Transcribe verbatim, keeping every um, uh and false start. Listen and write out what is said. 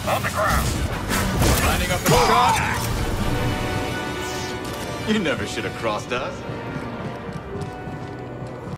On the ground. Lining up a shot. You never should have crossed us.